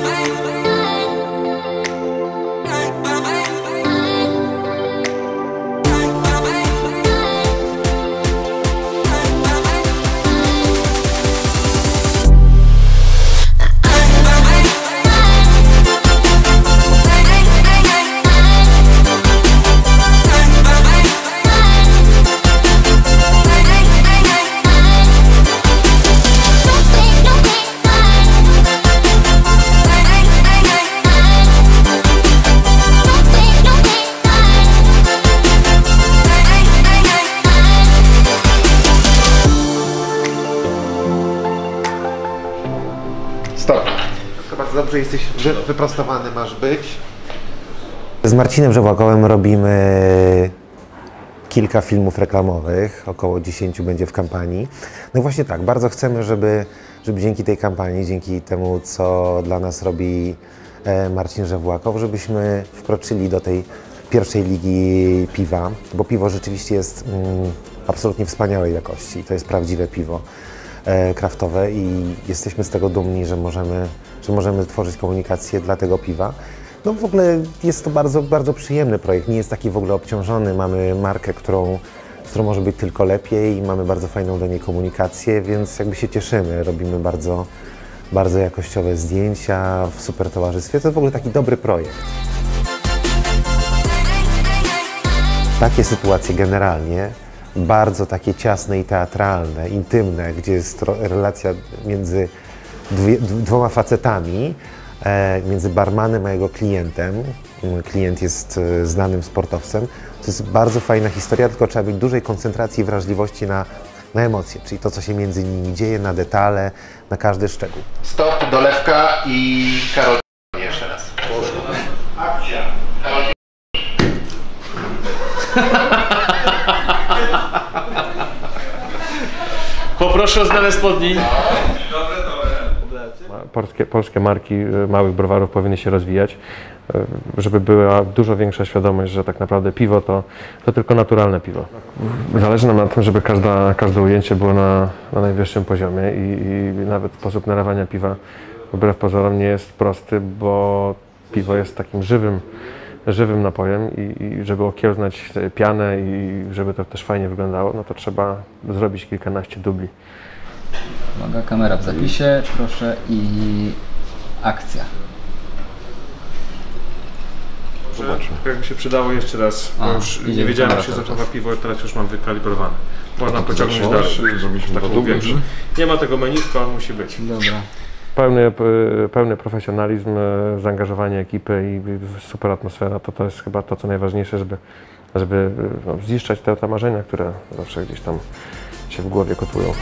Stop. Bardzo dobrze, jesteś wyprostowany, masz być. Z Marcinem Żewłakowem robimy kilka filmów reklamowych, około 10 będzie w kampanii. No właśnie tak, bardzo chcemy, żeby dzięki tej kampanii, dzięki temu, co dla nas robi Marcin Żewłakow, żebyśmy wkroczyli do tej pierwszej ligi piwa, bo piwo rzeczywiście jest absolutnie wspaniałej jakości. To jest prawdziwe piwo kraftowe i jesteśmy z tego dumni, że możemy tworzyć komunikację dla tego piwa. No w ogóle jest to bardzo, bardzo przyjemny projekt, nie jest taki w ogóle obciążony, mamy markę, z którą może być tylko lepiej i mamy bardzo fajną do niej komunikację, więc jakby się cieszymy, robimy bardzo, bardzo jakościowe zdjęcia w super towarzystwie, to jest w ogóle taki dobry projekt. Takie sytuacje generalnie, bardzo takie ciasne i teatralne, intymne, gdzie jest relacja między dwoma facetami, między barmanem a jego klientem. Klient jest znanym sportowcem. To jest bardzo fajna historia, tylko trzeba mieć dużej koncentracji i wrażliwości na emocje, czyli to, co się między nimi dzieje, na detale, na każdy szczegół. Stop, dolewka i Karol. Jeszcze raz. Akcja. Poproszę o zmianę spodni. Polskie marki małych browarów powinny się rozwijać, żeby była dużo większa świadomość, że tak naprawdę piwo to tylko naturalne piwo. Zależy nam na tym, żeby każde ujęcie było na najwyższym poziomie i nawet sposób nalewania piwa wbrew pozorom nie jest prosty, bo piwo jest takim żywym napojem i żeby okiełznać pianę i żeby to też fajnie wyglądało, no to trzeba zrobić kilkanaście dubli. Uwaga, kamera w zapisie, proszę, i akcja. Zobaczmy. Jakby się przydało jeszcze raz, bo już nie wiedziałem, jak się zachowa piwo, teraz już mam wykalibrowane. Można pociągnąć dalej. Zrobiliśmy taką większą. Nie ma tego meniska, on musi być. Dobra. Pełny profesjonalizm, zaangażowanie ekipy i super atmosfera, to jest chyba to, co najważniejsze, żeby ziszczać te marzenia, które zawsze gdzieś tam się w głowie kotłują.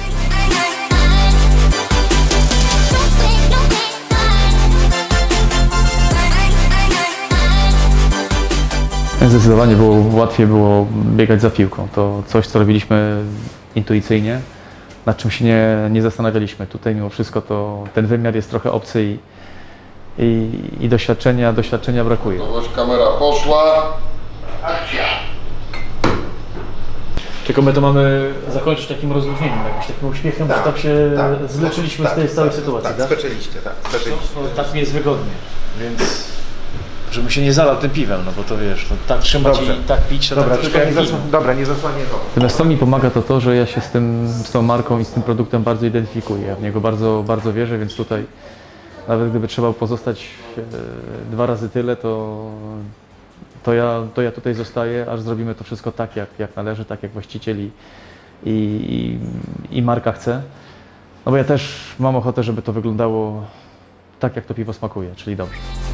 Zdecydowanie łatwiej było biegać za piłką. To coś, co robiliśmy intuicyjnie, nad czym się nie zastanawialiśmy. Tutaj mimo wszystko ten wymiar jest trochę obcy i doświadczenia brakuje. Kamera poszła. Akcja. Tylko my to mamy zakończyć takim rozluźnieniem, jakimś takim uśmiechem, że tak się zleczyliśmy z tej całej sytuacji, tak? Speczeliście, tak. Tak mi jest wygodnie, więc żebym się nie zalał tym piwem, no bo to wiesz, to tak trzymać i tak pić, to dobra, tak troszkę dobra, nie zasłanię go. Natomiast to mi pomaga to, że ja się z tą marką i z tym produktem bardzo identyfikuję. Ja w niego bardzo, bardzo wierzę, więc tutaj nawet gdyby trzeba pozostać 2 razy tyle, to ja tutaj zostaję, aż zrobimy to wszystko tak, jak należy, tak jak właściciel i marka chce. No bo ja też mam ochotę, żeby to wyglądało tak, jak to piwo smakuje, czyli dobrze.